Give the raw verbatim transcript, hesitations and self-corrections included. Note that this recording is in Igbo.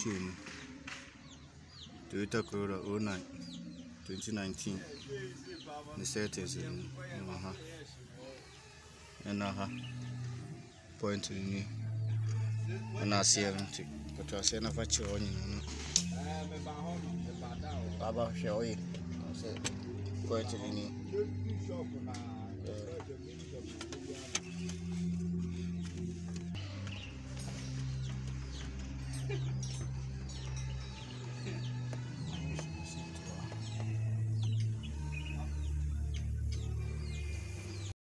chain. Toyota Corolla oh nine twenty nineteen. The settings in uh-huh. And uh-huh. Point in me. And I see empty. But I say never chill on you. Baba show it. I say point in me.